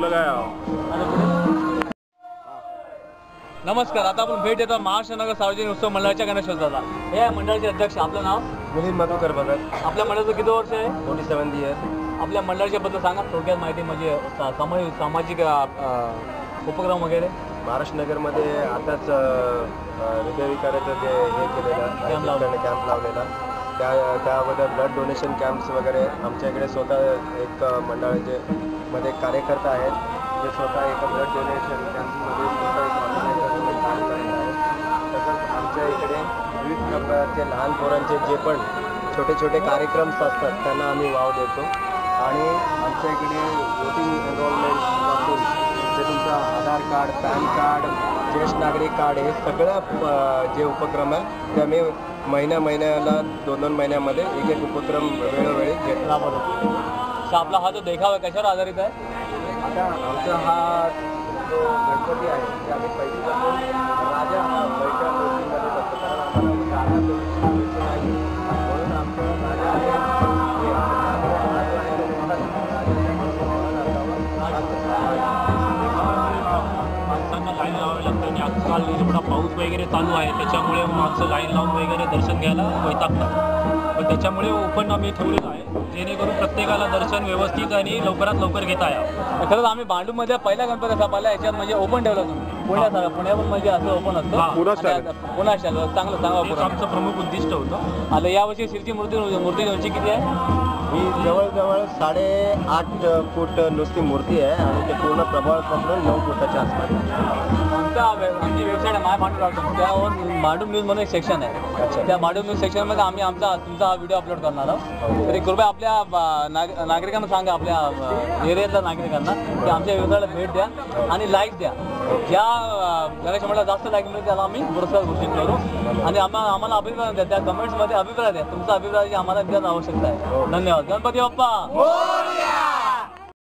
तुला काय नमस्कार. आता आपण भेट देतो महाराष्ट्र नगर सार्वजनिक उत्सव मंडळाच्या गणेशोत्सवाला. हे आहे मंडळाचे अध्यक्ष. आपलं नाव? मिलिंद मधुकर भगत. आपल्या मंडळाचं किती वर्ष आहे? 47 इयर. आपल्या मंडळाच्या बद्दल सांगा थोडक्यात माहिती, म्हणजे सामाजिक उपक्रम वगैरे. महाराष्ट्र नगरमध्ये आताच हृदयविकाराचं जे हे केलेलं कॅम्प लावलेला, त्याबद्दल ब्लड डोनेशन कॅम्प्स वगैरे आमच्या इकडे स्वतः एक मंडळाचे मध्ये कार्यकर्ता आहेत जे स्वतः एका ब्लड डोनेशन कॅम्पमध्ये स्वतः एक ऑर्गनायझर काम करत आहेत. तसंच आमच्या इकडे विविध प्रकारचे लहान पोरांचे जे पण छोटे छोटे कार्यक्रम्स असतात त्यांना आम्ही वाव देतो. आणि आमच्या इकडे वोटिंग एनरोलमेंटपासून जे तुमचं आधार कार्ड, पॅन कार्ड, ज्येष्ठ नागरिक कार्ड, हे सगळं जे उपक्रम आहे ते आम्ही महिन्याला 2-2 महिन्यामध्ये एक उपक्रम वेळोवेळी घेतला. बरोबर. आपला हा जो देखावा आहे कशावर आधारित आहे? आता आमचा हा जो गणपती आहे ते आम्ही पहिलीपासून राजा बैठ्या मूर्तीमध्ये बसतो, कारण आम्हाला नाही म्हणून आमचं राजा माणसांना लाईन लावावी लागते आणि आजकाल एवढा पाऊस वगैरे चालू आहे त्याच्यामुळे माणसं लाईन लावून वगैरे दर्शन घ्यायला वैतागतात. पण त्याच्यामुळे ओपन आम्ही ठेवलेलं आहे जेणेकरून प्रत्येकाला दर्शन व्यवस्थित आणि लवकरात लवकर घेता यावं. खरंच आम्ही भांडूपमध्ये पहिला गणपती असा पाहिला याच्यात म्हणजे ओपन ठेवला तुम्ही. पुण्यात म्हणजे असं ओपन असतं. पुन्हा चांगलं सांगा. आमचं प्रमुख उद्दिष्ट होतं. आता यावर्षी शिरची मूर्ती उंची किती आहे? ही जवळजवळ 8.5 फूट नुसती मूर्ती आहे आणि ते पूर्ण प्रभावापासून 9 फुटाच्या आसपास. आमची वेबसाईट आहे माय भांडून, त्यावर भांडून न्यूज म्हणून एक सेक्शन आहे. त्या भांडून न्यूज सेक्शनमध्ये आम्ही तुमचा हा व्हिडिओ अपलोड करणार आहोत. तरी कृपया आपल्या नागरिकांना सांगा, आपल्या एरियातल्या नागरिकांना की आमच्या वेबसाईटला भेट द्या आणि लाईक द्या. ज्या गणेश मंडळाला जास्त लाईक मिळेल त्याला आम्ही पुरस्कार घोषित करू. आणि आम्हाला अभिप्राय द्या, त्या कमेंट्समध्ये अभिप्राय द्या. तुमचा अभिप्रायाची आम्हाला द्यायची आवश्यकता आहे. धन्यवाद. गणपती बाप्पा.